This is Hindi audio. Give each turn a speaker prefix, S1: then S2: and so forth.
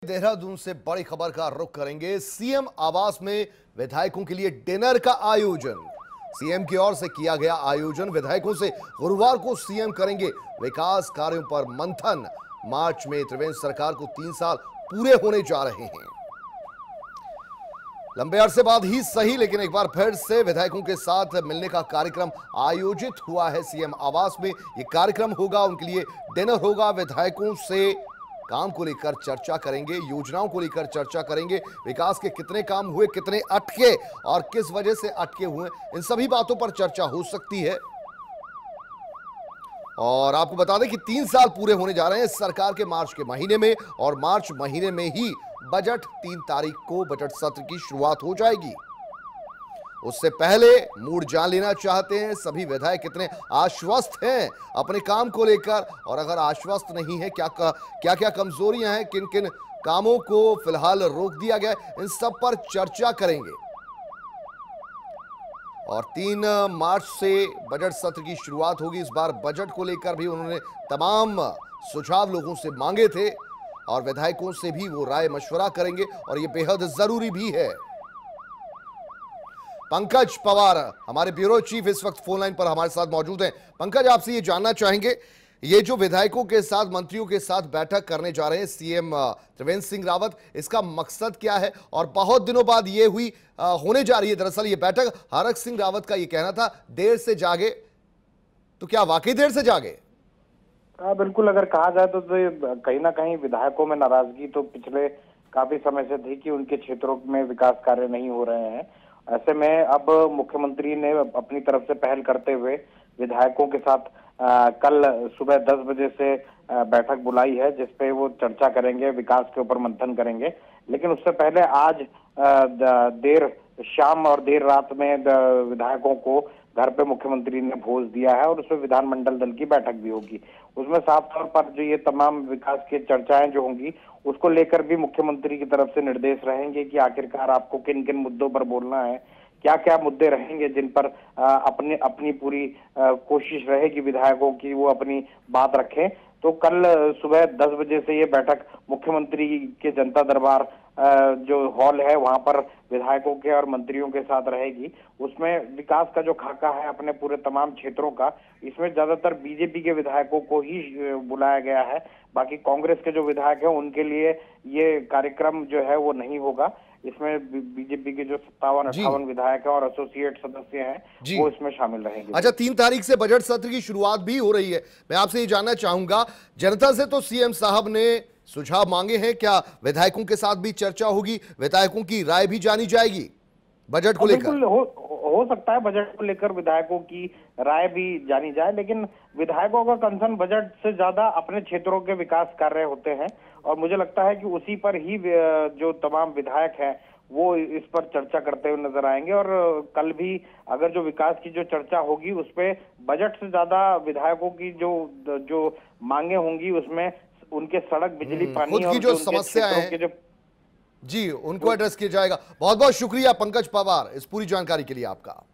S1: देहरादून से बड़ी खबर का रुख करेंगे। सीएम आवास में विधायकों के लिए डिनर का आयोजन। सीएम की ओर से किया गया आयोजन। विधायकों से गुरुवार को सीएम करेंगे विकास कार्यों पर मंथन। मार्च में त्रिवेंद्र सरकार को 3 साल पूरे होने जा रहे हैं। लंबे अरसे बाद ही सही, लेकिन एक बार फिर से विधायकों के साथ मिलने का कार्यक्रम आयोजित हुआ है सीएम आवास में। यह कार्यक्रम होगा, उनके लिए डिनर होगा। विधायकों से काम को लेकर चर्चा करेंगे, योजनाओं को लेकर चर्चा करेंगे, विकास के कितने काम हुए, कितने अटके और किस वजह से अटके हुए, इन सभी बातों पर चर्चा हो सकती है। और आपको बता दें कि 3 साल पूरे होने जा रहे हैं सरकार के मार्च के महीने में, और मार्च महीने में ही बजट 3 तारीख को बजट सत्र की शुरुआत हो जाएगी। उससे पहले मूड जान लेना चाहते हैं सभी विधायक कितने आश्वस्त हैं अपने काम को लेकर, और अगर आश्वस्त नहीं है क्या क्या कमजोरियां हैं, किन किन कामों को फिलहाल रोक दिया गया, इन सब पर चर्चा करेंगे। और 3 मार्च से बजट सत्र की शुरुआत होगी। इस बार बजट को लेकर भी उन्होंने तमाम सुझाव लोगों से मांगे थे और विधायकों से भी वो राय मशवरा करेंगे, और ये बेहद जरूरी भी है। पंकज पवार हमारे ब्यूरो चीफ इस वक्त फोन लाइन पर हमारे साथ मौजूद हैं। पंकज, आपसे ये जानना चाहेंगे, ये जो विधायकों के साथ, मंत्रियों के साथ बैठक करने जा रहे हैं सीएम त्रिवेंद्र सिंह रावत, इसका मकसद क्या है और बहुत दिनों बाद ये होने जा रही है। दरअसल ये बैठक, हरक सिंह रावत का ये कहना था देर से जागे, तो क्या वाकई देर से जागे?
S2: हाँ बिल्कुल, अगर कहा जाए तो कहीं ना कहीं विधायकों में नाराजगी तो पिछले काफी समय से थी कि उनके क्षेत्रों में विकास कार्य नहीं हो रहे हैं। ऐसे में अब मुख्यमंत्री ने अपनी तरफ से पहल करते हुए विधायकों के साथ कल सुबह 10 बजे से बैठक बुलाई है, जिसपे वो चर्चा करेंगे, विकास के ऊपर मंथन करेंगे। लेकिन उससे पहले आज देर शाम और देर रात में विधायकों को घर पे मुख्यमंत्री ने भोज दिया है, और उसमें विधानमंडल दल की बैठक भी होगी। उसमें साफ तौर पर जो ये तमाम विकास की चर्चाएं जो होंगी, उसको लेकर भी मुख्यमंत्री की तरफ से निर्देश रहेंगे कि आखिरकार आपको किन किन मुद्दों पर बोलना है, क्या क्या मुद्दे रहेंगे जिन पर अपनी पूरी कोशिश रहेगी विधायकों की वो अपनी बात रखें। तो कल सुबह 10 बजे से ये बैठक मुख्यमंत्री के जनता दरबार जो हॉल है वहां पर विधायकों के और मंत्रियों के साथ रहेगी। उसमें विकास का जो खाका है अपने पूरे तमाम क्षेत्रों का, इसमें ज्यादातर बीजेपी के विधायकों को ही बुलाया गया है। बाकी कांग्रेस के जो विधायक हैं उनके लिए ये कार्यक्रम जो है वो नहीं होगा। इसमें बीजेपी के जो 57-58 विधायक हैं और एसोसिएट सदस्य हैं वो इसमें शामिल रहेंगे।
S1: अच्छा, 3 तारीख से बजट सत्र की शुरुआत भी हो रही है। मैं आपसे ये जानना चाहूंगा, जनता से तो सीएम साहब ने सुझाव मांगे हैं, क्या विधायकों के साथ भी चर्चा होगी, विधायकों की राय भी जानी जाएगी बजट को लेकर?
S2: बिल्कुल हो सकता है बजट को लेकर विधायकों की राय भी जानी जाए, लेकिन विधायकों का कंसर्न बजट से ज्यादा अपने क्षेत्रों के विकास कार्य होते हैं, और मुझे लगता है कि उसी पर ही जो तमाम विधायक हैं वो इस पर चर्चा करते हुए नजर आएंगे। और कल भी अगर जो विकास की जो चर्चा होगी उसपे बजट से ज्यादा विधायकों की जो मांगे होंगी, उसमें उनके सड़क, बिजली, पानी
S1: और जो समस्याएं हैं जी, उनको एड्रेस किया जाएगा। बहुत बहुत शुक्रिया पंकज पवार इस पूरी जानकारी के लिए आपका।